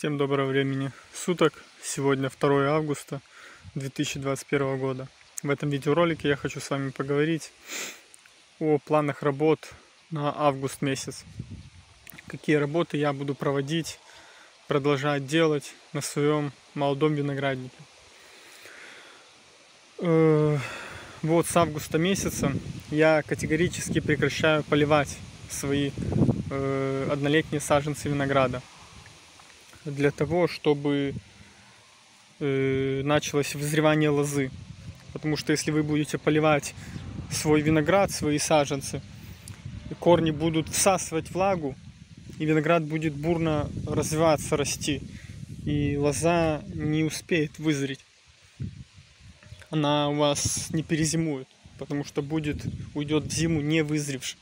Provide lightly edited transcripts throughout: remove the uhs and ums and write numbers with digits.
Всем доброго времени суток. Сегодня 2 августа 2021 года. В этом видеоролике я хочу с вами поговорить о планах работ на август месяц. Какие работы я буду проводить, продолжать делать на своем молодом винограднике. Вот с августа месяца я категорически прекращаю поливать свои однолетние саженцы винограда, для того, чтобы началось вызревание лозы. Потому что если вы будете поливать свой виноград, свои саженцы, корни будут всасывать влагу, и виноград будет бурно развиваться, расти, и лоза не успеет вызреть. Она у вас не перезимует, потому что уйдет в зиму не вызревшей.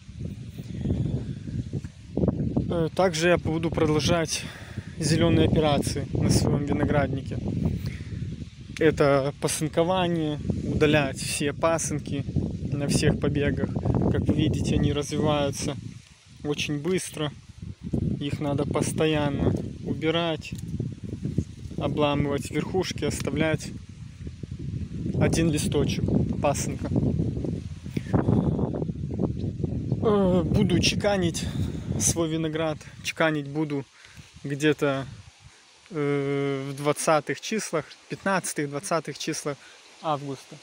Также я буду продолжать зеленые операции на своем винограднике. Это пасынкование, удалять все пасынки на всех побегах. Как вы видите, они развиваются очень быстро. Их надо постоянно убирать, обламывать верхушки, оставлять один листочек пасынка. Буду чеканить свой виноград. Чеканить буду где-то в 20-х числах, 15-20-х числах августа.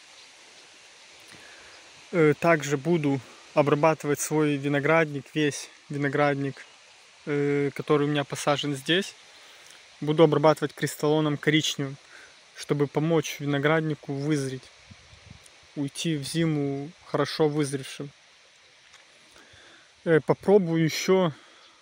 Также буду обрабатывать свой виноградник, весь виноградник, который у меня посажен здесь. Буду обрабатывать кристаллоном коричневым, чтобы помочь винограднику вызреть, уйти в зиму хорошо вызревшим. Попробую еще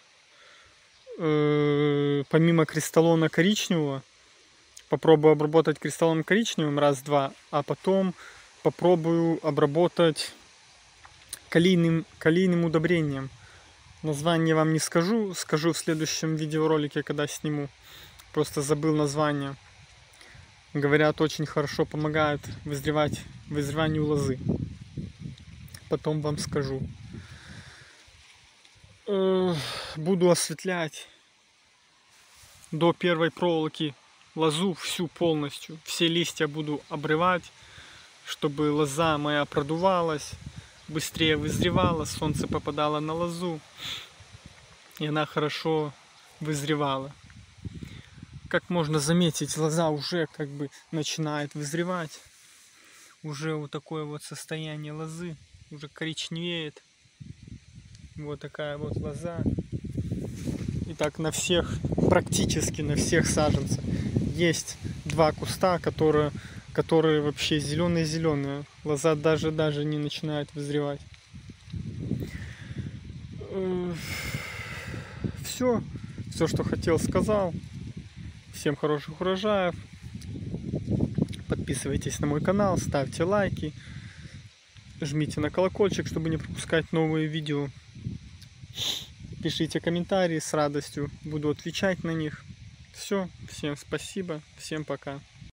помимо кристаллона коричневого, попробую обработать кристаллоном коричневым раз-два, а потом попробую обработать калийным удобрением. Название вам не скажу в следующем видеоролике, когда сниму. Просто забыл название. Говорят, очень хорошо помогает вызреванию лозы. Потом вам скажу. Буду осветлять до первой проволоки лозу всю полностью. Все листья буду обрывать, чтобы лоза моя продувалась, быстрее вызревала, солнце попадало на лозу, и она хорошо вызревала. Как можно заметить, лоза уже как бы начинает вызревать. Уже вот такое вот состояние лозы, уже коричневеет. Вот такая вот лоза. И так практически на всех саженцах. Есть два куста, которые вообще зеленые. Лоза даже не начинает вызревать. Все, что хотел, сказал. Всем хороших урожаев. Подписывайтесь на мой канал, ставьте лайки, жмите на колокольчик, чтобы не пропускать новые видео. Пишите комментарии, с радостью буду отвечать на них. Все, всем спасибо, всем пока.